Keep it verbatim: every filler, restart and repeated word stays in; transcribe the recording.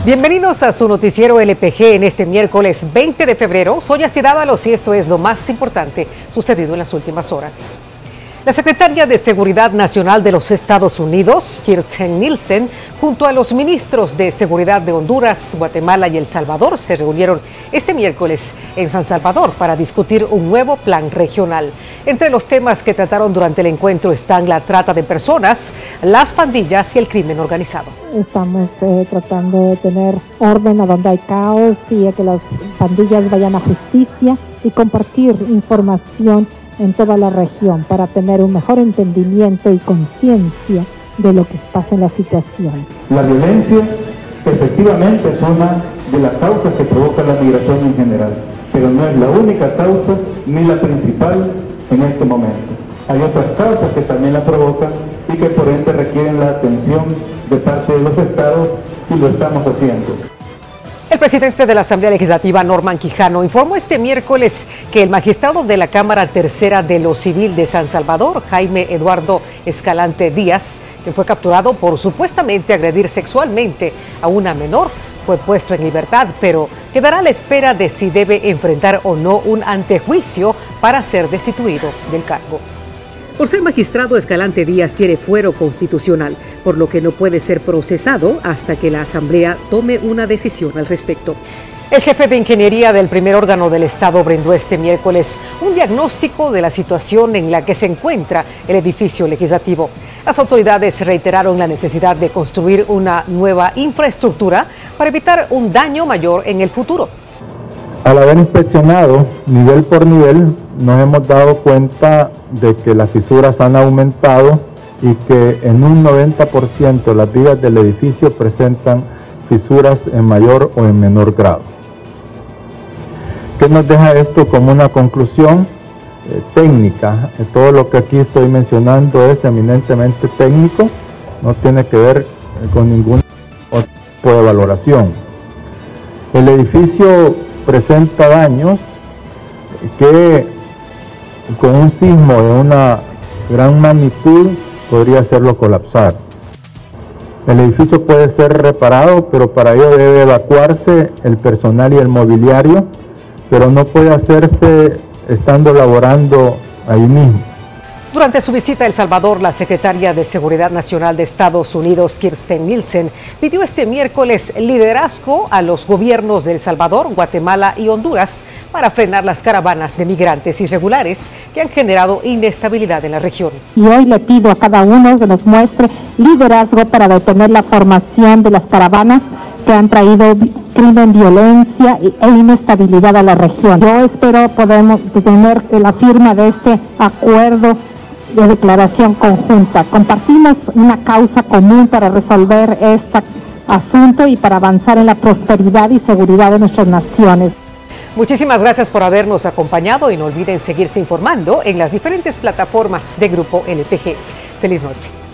Bienvenidos a su noticiero L P G en este miércoles veinte de febrero. Soy Asti Dávalos y esto es lo más importante sucedido en las últimas horas. La secretaria de Seguridad Nacional de los Estados Unidos, Kirstjen Nielsen, junto a los ministros de Seguridad de Honduras, Guatemala y El Salvador, se reunieron este miércoles en San Salvador para discutir un nuevo plan regional. Entre los temas que trataron durante el encuentro están la trata de personas, las pandillas y el crimen organizado. Estamos eh, tratando de tener orden a donde hay caos y a que las pandillas vayan a justicia y compartir información en toda la región para tener un mejor entendimiento y conciencia de lo que pasa en la situación. La violencia efectivamente es una de las causas que provoca la migración en general, pero no es la única causa ni la principal en este momento. Hay otras causas que también la provocan y que por ende requieren la atención de parte de los estados y lo estamos haciendo. El presidente de la Asamblea Legislativa, Norman Quijano, informó este miércoles que el magistrado de la Cámara Tercera de lo Civil de San Salvador, Jaime Eduardo Escalante Díaz, que fue capturado por supuestamente agredir sexualmente a una menor, fue puesto en libertad, pero quedará a la espera de si debe enfrentar o no un antejuicio para ser destituido del cargo. Por ser magistrado, Escalante Díaz tiene fuero constitucional, por lo que no puede ser procesado hasta que la Asamblea tome una decisión al respecto. El jefe de ingeniería del primer órgano del Estado brindó este miércoles un diagnóstico de la situación en la que se encuentra el edificio legislativo. Las autoridades reiteraron la necesidad de construir una nueva infraestructura para evitar un daño mayor en el futuro. Al haber inspeccionado nivel por nivel, nos hemos dado cuenta de que las fisuras han aumentado y que en un noventa por ciento las vigas del edificio presentan fisuras en mayor o en menor grado. ¿Qué nos deja esto como una conclusión eh, técnica? Eh, todo lo que aquí estoy mencionando es eminentemente técnico, no tiene que ver eh, con ningún otro tipo de valoración. El edificio presenta daños que con un sismo de una gran magnitud podría hacerlo colapsar. El edificio puede ser reparado, pero para ello debe evacuarse el personal y el mobiliario, pero no puede hacerse estando laborando ahí mismo. Durante su visita a El Salvador, la secretaria de Seguridad Nacional de Estados Unidos, Kirstjen Nielsen, pidió este miércoles liderazgo a los gobiernos de El Salvador, Guatemala y Honduras para frenar las caravanas de migrantes irregulares que han generado inestabilidad en la región. Y hoy le pido a cada uno que nos muestre liderazgo para detener la formación de las caravanas que han traído crimen, violencia e inestabilidad a la región. Yo espero podemos tener la firma de este acuerdo de declaración conjunta. Compartimos una causa común para resolver este asunto y para avanzar en la prosperidad y seguridad de nuestras naciones. Muchísimas gracias por habernos acompañado y no olviden seguirse informando en las diferentes plataformas de Grupo L P G. Feliz noche.